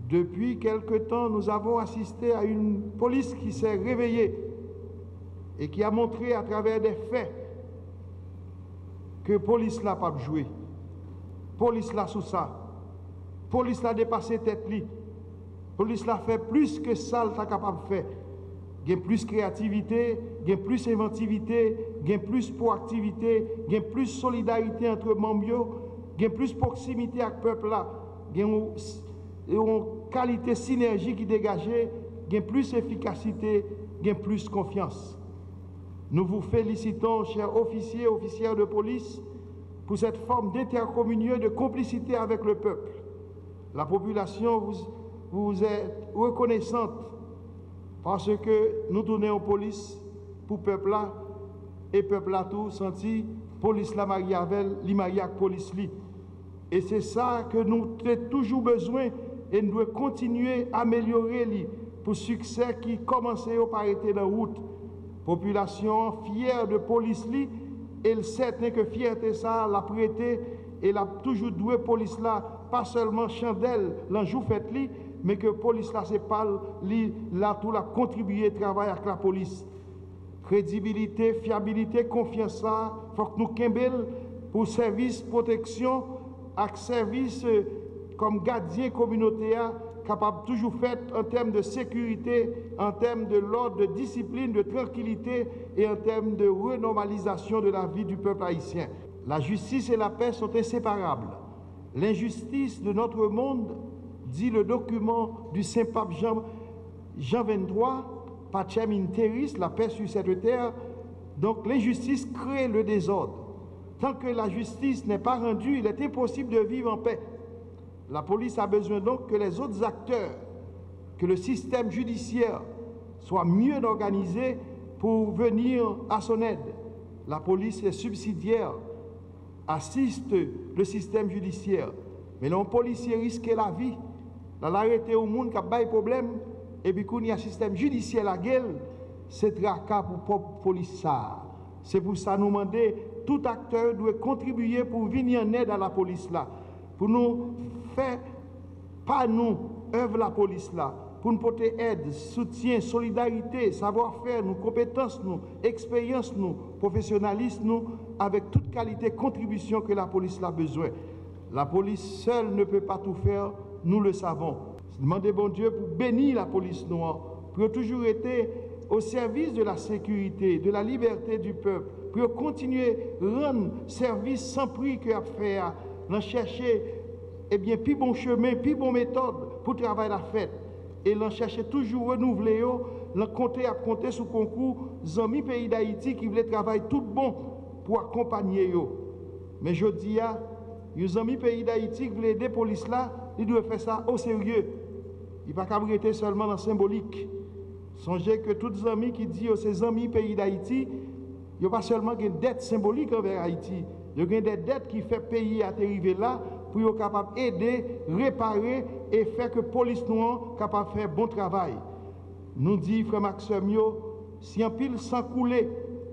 Depuis quelque temps, nous avons assisté à une police qui s'est réveillée et qui a montré à travers des faits que police n'a pas joué. Police là sous ça. Police l'a dépassé tête li. Police l'a fait plus que ça, elle est capable de faire. Il y a plus de créativité, il y a plus d'inventivité, il y a plus de proactivité, il y a plus de solidarité entre membres, il y a plus de proximité avec le peuple là. Il y a une qualité synergie qui dégage, il y a plus d'efficacité, il y a plus de confiance. Nous vous félicitons, chers officiers et officières de police, pour cette forme d'intercommunion et de complicité avec le peuple. La population vous est reconnaissante parce que nous tournons en police pour le peuple là, et le peuple là tout senti, police la marie avec, li marie avec police li. Et c'est ça que nous avons toujours besoin et nous devons continuer à améliorer li pour succès qui commence par être dans la route. Population fière de police li, et certain que fierté ça l'a prêté et l'a toujours doué police là, pas seulement chandelle l'enjou fait li, mais que police là c'est pas li là tout la contribuer travailler avec la police. Crédibilité, fiabilité, confiance ça, faut que nous kembel pour service protection avec service comme gardien communautaire capable toujours fait en termes de sécurité, en termes de l'ordre, de discipline, de tranquillité et en termes de renormalisation de la vie du peuple haïtien. La justice et la paix sont inséparables. L'injustice de notre monde, dit le document du Saint-Pape Jean 23, Pacem in terris, la paix sur cette terre, donc l'injustice crée le désordre. Tant que la justice n'est pas rendue, il est impossible de vivre en paix. La police a besoin donc que les autres acteurs, que le système judiciaire soit mieux organisé pour venir à son aide. La police est subsidiaire, assiste le système judiciaire. Mais l'on policier risque la vie, l'arrêter au monde qui a des problèmes, et puis quand il y a un système judiciaire à la gueule, c'est tracas pour propre police. C'est pour ça que nous demandons, tout acteur doit contribuer pour venir en aide à la police là, pour nous faire, pas nous, œuvre la police là, pour nous porter aide, soutien, solidarité, savoir-faire, nos compétences, nos expériences, nos professionnalisme, nous, avec toute qualité contribution que la police a besoin. La police seule ne peut pas tout faire, nous le savons. Demandez bon Dieu pour bénir la police noire, pour toujours être au service de la sécurité, de la liberté du peuple, pour continuer à rendre service sans prix qu'il a fait, d'en chercher plus bon chemin, plus bonne méthode pour travailler la fête. Et l'en chercher toujours renouveler, l'en compter sous concours des amis pays d'Haïti qui voulaient travailler tout bon pour accompagner eux. Mais je dis, les amis pays d'Haïti qui voulaient aider la police là, ils doivent faire ça au sérieux. Il ne faut pas rester seulement dans le symbolique. Songez que tous les amis qui disent ces amis pays d'Haïti, il n'y a pas seulement une dette symbolique envers Haïti, il y a des dettes qui font pays à arriver là pour être capable d'aider, réparer et faire que la police noire soit capable de faire bon travail. Nous dit, frère Maxime, si un pile sans couler,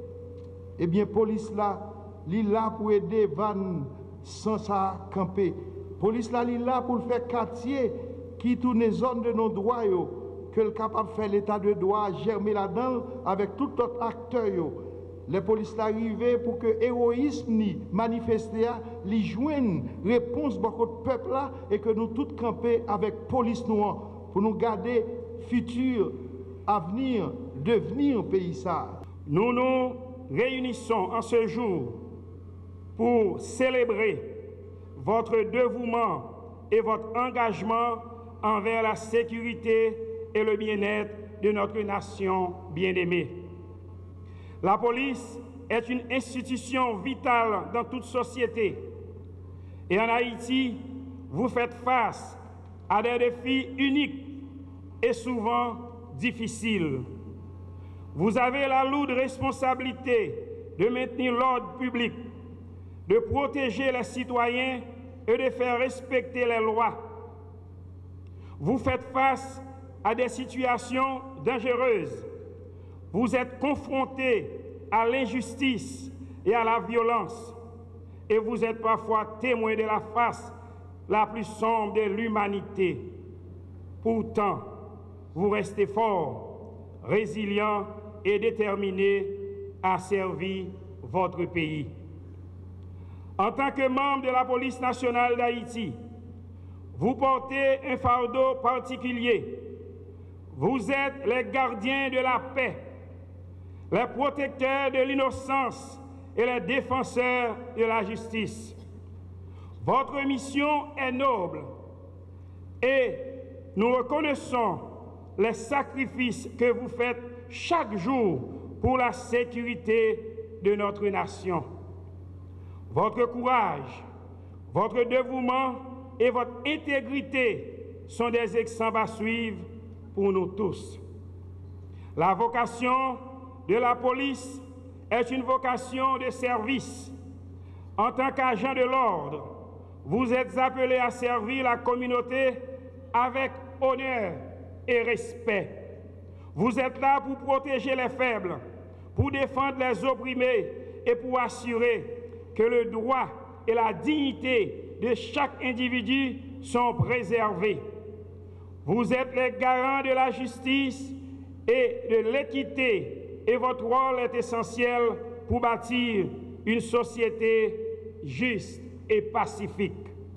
eh bien, la police là, il est là pour aider Van sans ça camper. La police là, il est là pour faire quartier qui tourne les zones de nos droits, que le capable de faire l'état de droit, germer là-dedans avec tout autre acteur. Les polices arrivent pour que l'héroïsme ni manifesté, les joignent réponse beaucoup de peuple là et que nous tous camper avec police noire pour nous garder futur, avenir, devenir pays ça. Nous nous réunissons en ce jour pour célébrer votre dévouement et votre engagement envers la sécurité et le bien-être de notre nation bien-aimée. La police est une institution vitale dans toute société. Et en Haïti, vous faites face à des défis uniques et souvent difficiles. Vous avez la lourde responsabilité de maintenir l'ordre public, de protéger les citoyens et de faire respecter les lois. Vous faites face à des situations dangereuses. Vous êtes confrontés à l'injustice et à la violence. Et vous êtes parfois témoins de la face la plus sombre de l'humanité. Pourtant, vous restez forts, résilients et déterminés à servir votre pays. En tant que membre de la police nationale d'Haïti, vous portez un fardeau particulier. Vous êtes les gardiens de la paix, les protecteurs de l'innocence et les défenseurs de la justice. Votre mission est noble et nous reconnaissons les sacrifices que vous faites chaque jour pour la sécurité de notre nation. Votre courage, votre dévouement et votre intégrité sont des exemples à suivre pour nous tous. La vocation de la police est une vocation de service. En tant qu'agent de l'ordre, vous êtes appelés à servir la communauté avec honneur et respect. Vous êtes là pour protéger les faibles, pour défendre les opprimés et pour assurer que le droit et la dignité de chaque individu sont préservés. Vous êtes les garants de la justice et de l'équité et votre rôle est essentiel pour bâtir une société juste et pacifique.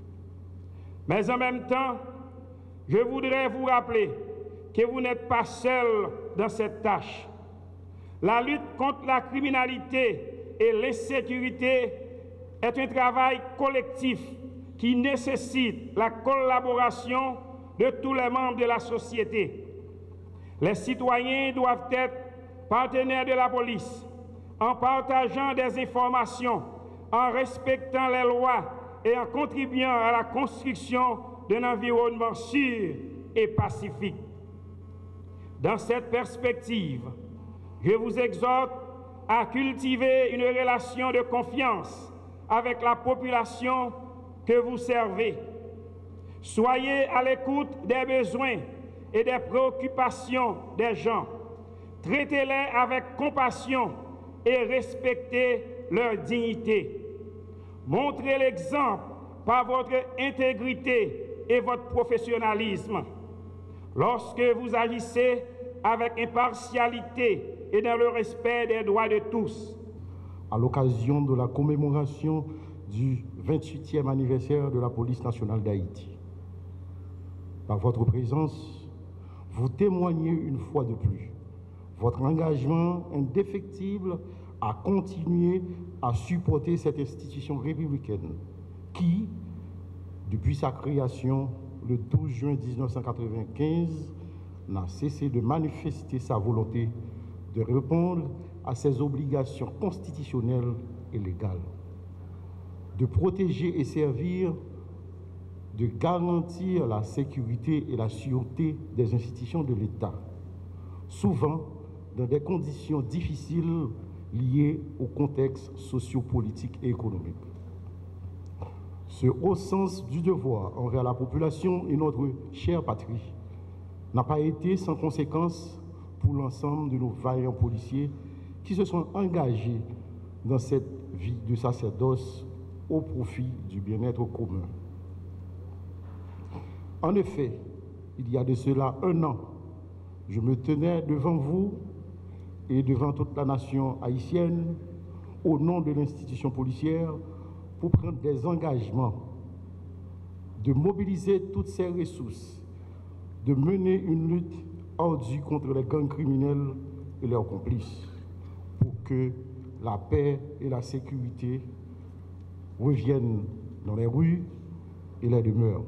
Mais en même temps, je voudrais vous rappeler que vous n'êtes pas seul dans cette tâche. La lutte contre la criminalité et l'insécurité est un travail collectif qui nécessite la collaboration de tous les membres de la société. Les citoyens doivent être partenaires de la police en partageant des informations, en respectant les lois et en contribuant à la construction d'un environnement sûr et pacifique. Dans cette perspective, je vous exhorte à cultiver une relation de confiance avec la population que vous servez. Soyez à l'écoute des besoins et des préoccupations des gens. Traitez-les avec compassion et respectez leur dignité. Montrez l'exemple par votre intégrité et votre professionnalisme. Lorsque vous agissez avec impartialité et dans le respect des droits de tous. À l'occasion de la commémoration du 28e anniversaire de la police nationale d'Haïti, par votre présence, vous témoignez une fois de plus votre engagement indéfectible à continuer à supporter cette institution républicaine qui, depuis sa création le 12 juin 1995, n'a cessé de manifester sa volonté de répondre à ses obligations constitutionnelles et légales, de protéger et servir, de garantir la sécurité et la sûreté des institutions de l'État, souvent dans des conditions difficiles liées au contexte sociopolitique et économique. Ce haut sens du devoir envers la population et notre chère patrie n'a pas été sans conséquence pour l'ensemble de nos vaillants policiers qui se sont engagés dans cette vie de sacerdoce au profit du bien-être commun. En effet, il y a de cela 1 an, je me tenais devant vous et devant toute la nation haïtienne, au nom de l'institution policière, pour prendre des engagements, de mobiliser toutes ces ressources, de mener une lutte ardue contre les gangs criminels et leurs complices, pour que la paix et la sécurité reviennent dans les rues et les demeures.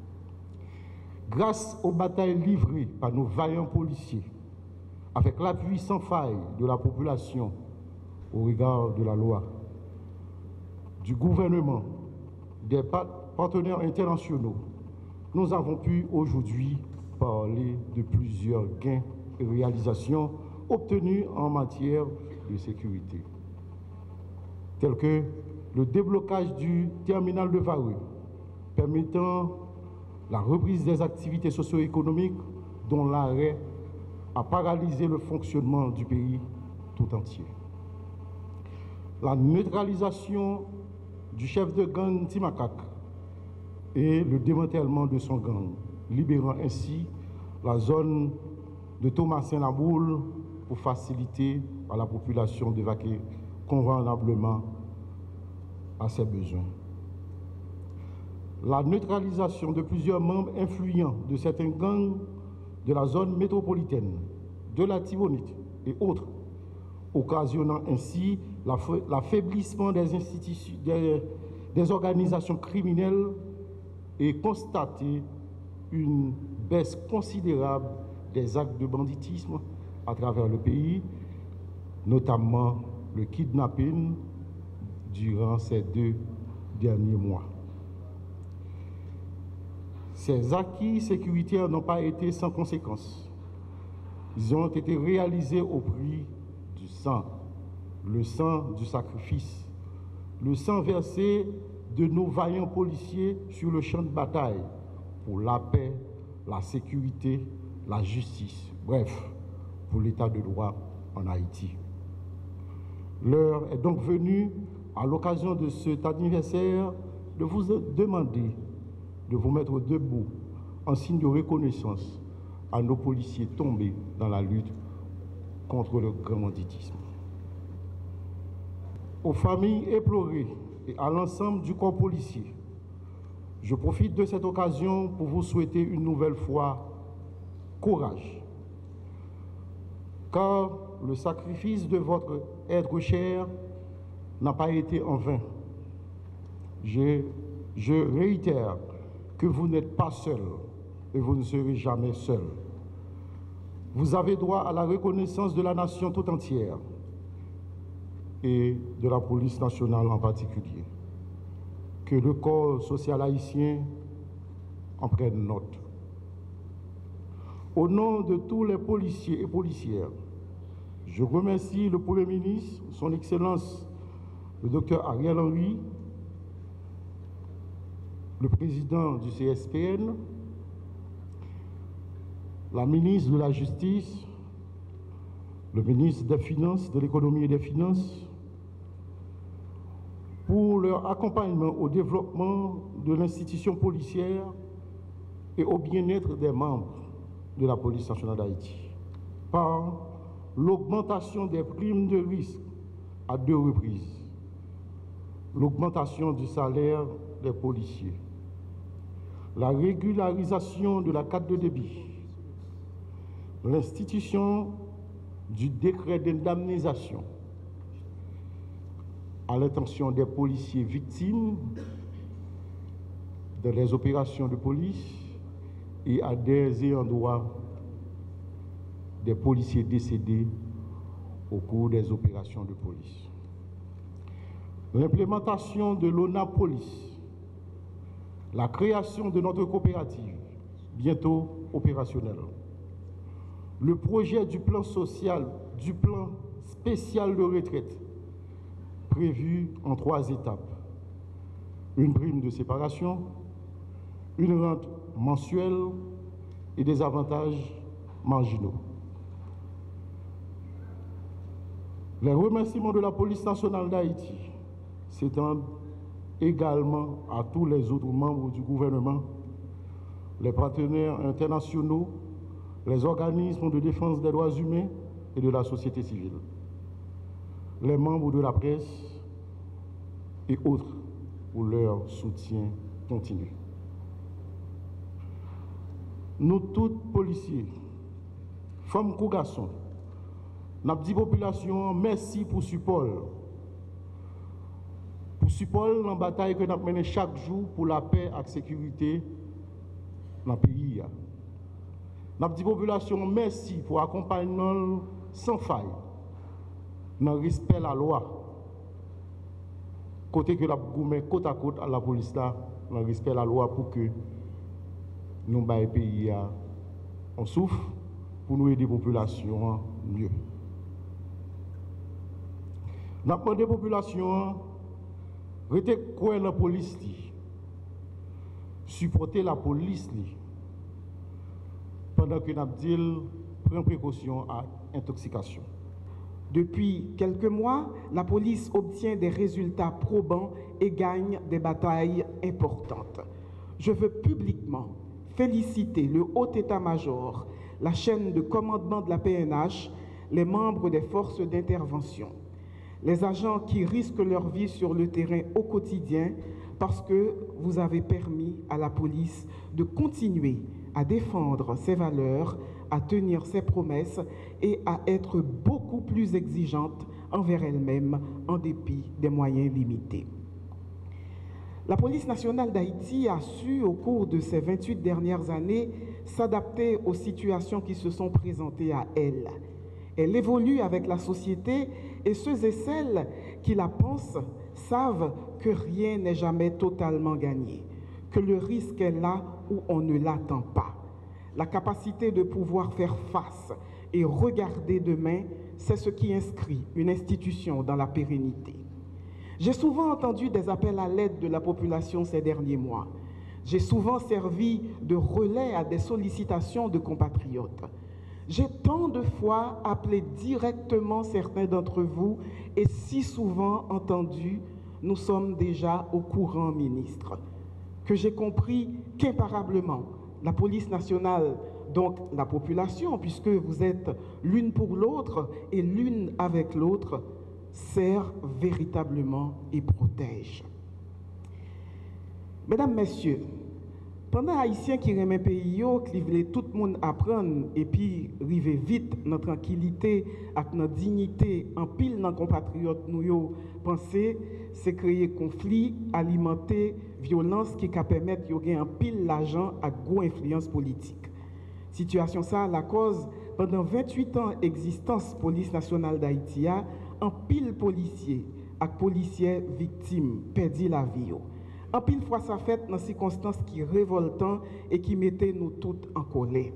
Grâce aux batailles livrées par nos vaillants policiers, avec l'appui sans faille de la population au regard de la loi, du gouvernement, des partenaires internationaux, nous avons pu aujourd'hui parler de plusieurs gains et réalisations obtenus en matière de sécurité, tels que le déblocage du terminal de Vareux, permettant la reprise des activités socio-économiques dont l'arrêt a paralysé le fonctionnement du pays tout entier. La neutralisation du chef de gang Timakak et le démantèlement de son gang, libérant ainsi la zone de Thomasin-la-Boule pour faciliter à la population de vaquer convenablement à ses besoins. La neutralisation de plusieurs membres influents de certains gangs de la zone métropolitaine, de la Tibonite et autres, occasionnant ainsi l'affaiblissement des institutions, des organisations criminelles et constater une baisse considérable des actes de banditisme à travers le pays, notamment le kidnapping durant ces 2 derniers mois. Ces acquis sécuritaires n'ont pas été sans conséquences. Ils ont été réalisés au prix du sang, le sang du sacrifice, le sang versé de nos vaillants policiers sur le champ de bataille pour la paix, la sécurité, la justice, bref, pour l'état de droit en Haïti. L'heure est donc venue, à l'occasion de cet anniversaire, de vous demander de vous mettre debout en signe de reconnaissance à nos policiers tombés dans la lutte contre le grand banditisme. Aux familles éplorées et à l'ensemble du corps policier, je profite de cette occasion pour vous souhaiter une nouvelle fois courage, car le sacrifice de votre être cher n'a pas été en vain. Je réitère que vous n'êtes pas seul et vous ne serez jamais seul. Vous avez droit à la reconnaissance de la nation tout entière et de la police nationale en particulier. Que le corps social haïtien en prenne note. Au nom de tous les policiers et policières, je remercie le Premier ministre, son Excellence le Dr Ariel Henry, le président du CSPN, la ministre de la Justice, le ministre des Finances, de l'Économie et des Finances, pour leur accompagnement au développement de l'institution policière et au bien-être des membres de la police nationale d'Haïti, par l'augmentation des primes de risque à 2 reprises, l'augmentation du salaire des policiers, la régularisation de la carte de débit, l'institution du décret d'indemnisation à l'intention des policiers victimes dans les opérations de police et à des ayants droit des policiers décédés au cours des opérations de police. L'implémentation de l'ONA Police, la création de notre coopérative, bientôt opérationnelle, le projet du plan social, du plan spécial de retraite, prévu en 3 étapes. Une prime de séparation, une rente mensuelle et des avantages marginaux. Les remerciements de la police nationale d'Haïti s'étendent également à tous les autres membres du gouvernement, les partenaires internationaux, les organismes de défense des droits humains et de la société civile, les membres de la presse et autres pour leur soutien continu. Nous tous policiers, femmes ou garçons, n'a dit population merci pour support. Pour support dans la bataille que nous menons chaque jour pour la paix et la sécurité dans le pays. N'a dit population merci pour accompagnement sans faille dans le respect de la loi. Côté que la gourmet côte à côte à la police là, dans le respect de la loi pour que nous le pays on souffre pour nous aider la population mieux. Nous avons demandé à la population de croire la police, supporter la police, pendant que nous avons dit prendre précaution à intoxication. Depuis quelques mois, la police obtient des résultats probants et gagne des batailles importantes. Je veux publiquement féliciter le haut état-major, la chaîne de commandement de la PNH, les membres des forces d'intervention, les agents qui risquent leur vie sur le terrain au quotidien parce que vous avez permis à la police de continuer à défendre ses valeurs, à tenir ses promesses et à être beaucoup plus exigeante envers elle-même en dépit des moyens limités. La police nationale d'Haïti a su, au cours de ces 28 dernières années, s'adapter aux situations qui se sont présentées à elle. Elle évolue avec la société et ceux et celles qui la pensent savent que rien n'est jamais totalement gagné, que le risque est là où on ne l'attend pas. La capacité de pouvoir faire face et regarder demain, c'est ce qui inscrit une institution dans la pérennité. J'ai souvent entendu des appels à l'aide de la population ces derniers mois. J'ai souvent servi de relais à des sollicitations de compatriotes. J'ai tant de fois appelé directement certains d'entre vous et si souvent entendu « nous sommes déjà au courant, ministre », que j'ai compris qu'imparablement, la police nationale, donc la population, puisque vous êtes l'une pour l'autre et l'une avec l'autre, sert véritablement et protège. Mesdames, Messieurs, pendant Haïtiens qui remet pays, qui voulaient tout le monde apprendre et puis river vite notre tranquillité avec notre dignité en pile dans compatriotes nous penser c'est créer conflit, alimenter violence qui va permettre de gagner en pile l'argent à gros influence politique. Situation ça la cause pendant 28 ans d'existence police nationale d'Haïti en pile policier et policiers victimes perdu la vie. En pile fois ça fait dans circonstances qui révoltantes et qui mettaient nous toutes en colère.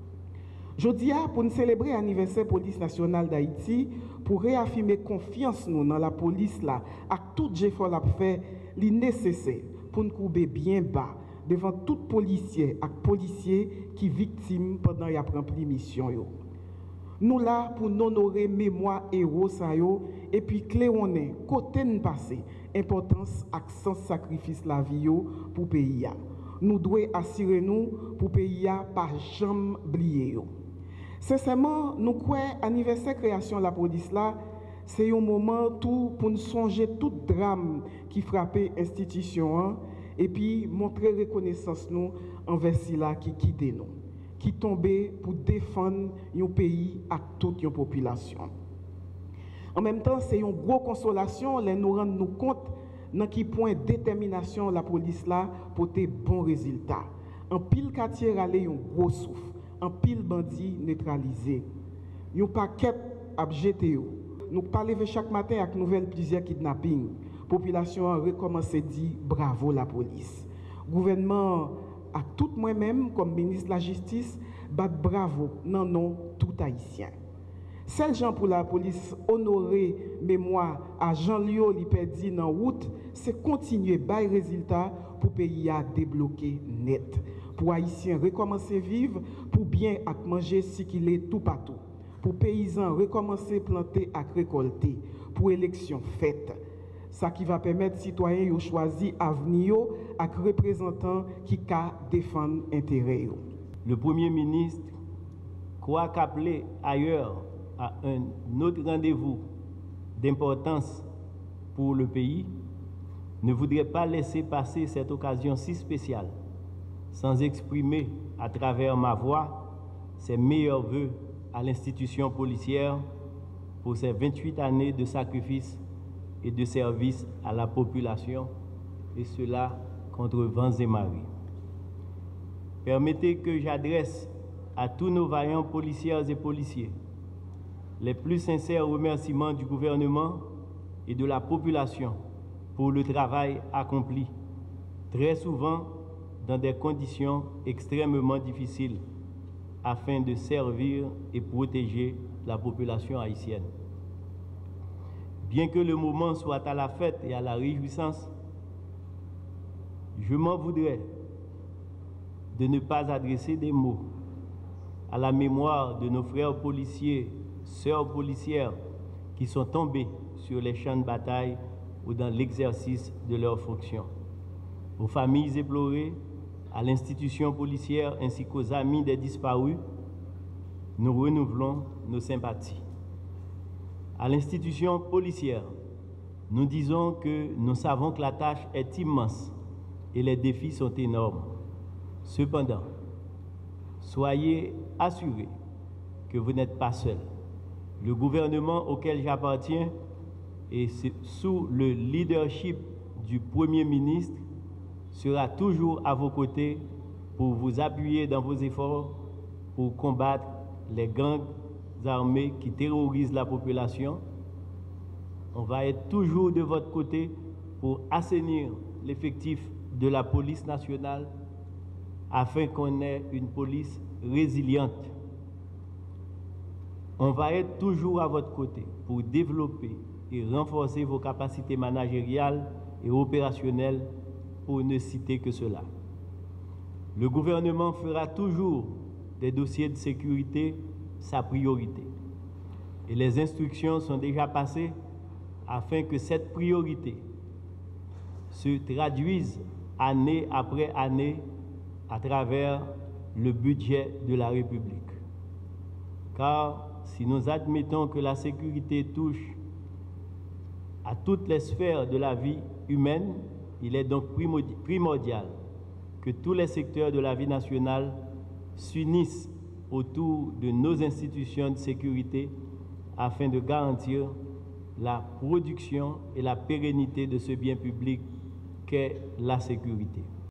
Jodi a pour nous célébrer l'anniversaire police nationale d'Haïti, pour réaffirmer confiance nous dans la police là, à tout effort l'a fait, li nécessaire pour nous couper bien bas devant tout policier et policier qui victime pendant y a rempli mission yo. Nous là pour nous honorer mémoire héros ça yo et puis clé on est côté nous passé importance accent sacrifice la vie yo pour pays a. Nous devons assurer nous pour pays a pas jamais oublier yo. Sincèrement, nous croyons anniversaire création de la police là, c'est un moment tout pour nous songer tout drame qui frappait l'institution et puis montrer reconnaissance nous envers ceux-là qui quittent nous, qui tombent pour défendre un pays à toute une population. En même temps, c'est une grosse consolation de nous rendre nous compte dans quel point de détermination la police là pour des bons résultats. En pile quartier aller un gros souffle. En pile bandit neutralisé. Yon paquet ap jeté yo. Nous parlons chaque matin avec nouvelle plusieurs kidnappings. Population a recommencé dit bravo la police. Gouvernement a tout moi-même comme ministre de la Justice bat bravo non non tout haïtien. Seul gens pour la police honorer mémoire à Jean-Lio li perdi dans route, c'est continuer bail résultat pour pays à débloquer net. Pour haïtiens recommencer vivre, pour bien à manger si qu'il est tout partout. Pour paysans recommencer planter à récolter, pour élection faite. Ça qui va permettre citoyens de choisir avenir avec représentants qui ca défendre intérêt. Le Premier ministre croit qu'appeler ailleurs à un autre rendez-vous d'importance pour le pays ne voudrait pas laisser passer cette occasion si spéciale sans exprimer à travers ma voix ses meilleurs vœux à l'institution policière pour ses 28 années de sacrifice et de service à la population, et cela contre vents et marées. Permettez que j'adresse à tous nos vaillants policières et policiers les plus sincères remerciements du gouvernement et de la population pour le travail accompli, très souvent dans des conditions extrêmement difficiles, afin de servir et protéger la population haïtienne. Bien que le moment soit à la fête et à la réjouissance, je m'en voudrais de ne pas adresser des mots à la mémoire de nos frères policiers, sœurs policières qui sont tombés sur les champs de bataille ou dans l'exercice de leurs fonctions. Aux familles éplorées, à l'institution policière ainsi qu'aux amis des disparus, nous renouvelons nos sympathies. À l'institution policière, nous disons que nous savons que la tâche est immense et les défis sont énormes. Cependant, soyez assurés que vous n'êtes pas seuls. Le gouvernement auquel j'appartiens et sous le leadership du Premier ministre sera toujours à vos côtés pour vous appuyer dans vos efforts pour combattre les gangs armés qui terrorisent la population. On va être toujours de votre côté pour assainir l'effectif de la police nationale afin qu'on ait une police résiliente. On va être toujours à votre côté pour développer et renforcer vos capacités managériales et opérationnelles, pour ne citer que cela. Le gouvernement fera toujours des dossiers de sécurité sa priorité. Et les instructions sont déjà passées afin que cette priorité se traduise année après année à travers le budget de la République. Car si nous admettons que la sécurité touche à toutes les sphères de la vie humaine, il est donc primordial que tous les secteurs de la vie nationale s'unissent autour de nos institutions de sécurité afin de garantir la production et la pérennité de ce bien public qu'est la sécurité.